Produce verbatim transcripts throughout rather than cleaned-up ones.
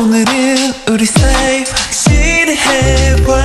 오늘은 우리 사이 확실히 해봐.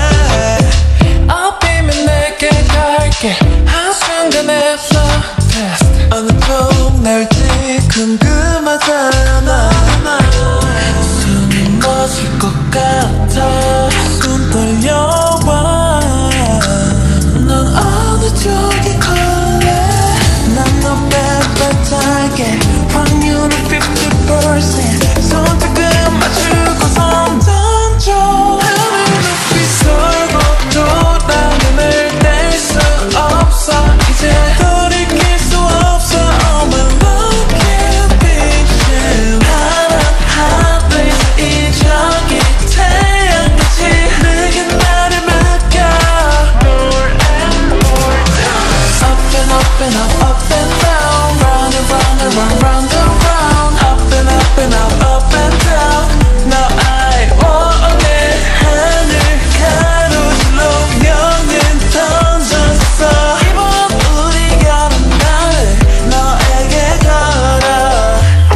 앞이면 내게 갈게 한순간에 love test. 어느 쪽 날지 궁금하잖아. 숨이 멎을 것 같아. 손 떨려와. 넌 어느 쪽이 걸래? 난 너 빳빳하게 확률은 fifty percent. 손등을 맞추고 손 던져. 하늘 높이 설고 돌아 눈을 뗄 수 없어. 이제 돌이킬 수 없어. Oh my love can't be shared. 파란 하늘에서 이 저기 태양같이 내게 나를 맡겨. More and more down. Up and up and up, up and down. Round and round and round, round and round. Up and up and up, up and down. Now I want it. 하늘 가로질러 영은 던졌어. 이번 우리 가는 날을 너에게 걸어.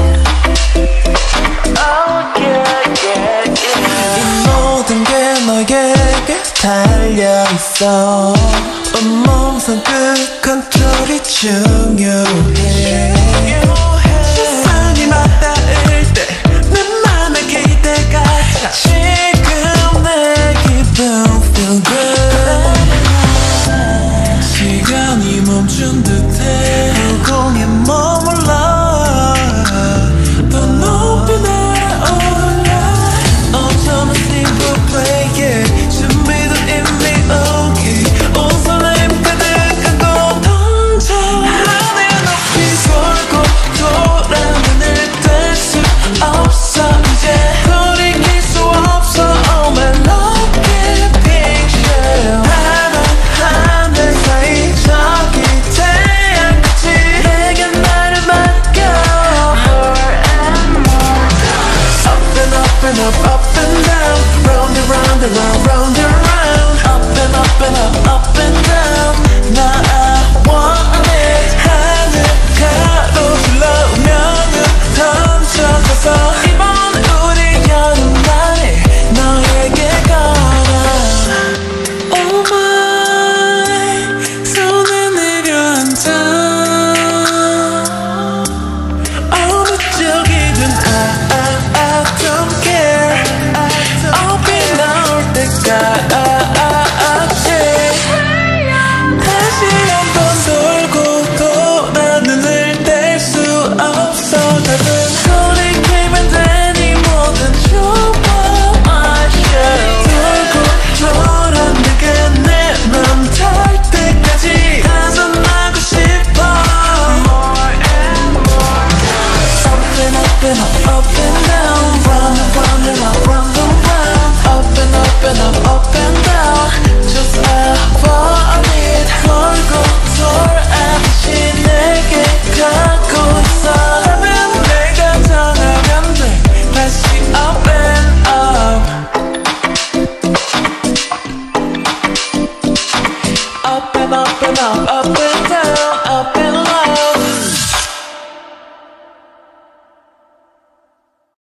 Oh yeah yeah yeah. 이 모든 게 너에게 달려있어. 온몸선 끝 컨트롤이 중요해. 세상이 맞닿을 때 웬만한 기대가 차. 지금 내 기분 feel good. 시간이 멈춘 듯해. 허공에 머물러 더 높이 날아올라. 어쩌면 simple play it. 준비도 이미 okay. 온 설렘 가득한 곳 던져. 하늘 높이 설고 돌아 눈을 뗄 수 없어. 이제 돌이킬 수 없어. Oh my love can't picture. 파란 하늘 사이 저기 태양같이 내게 나를 맡겨. More and more down. Up and up and up, up and down. Round and round and round, round and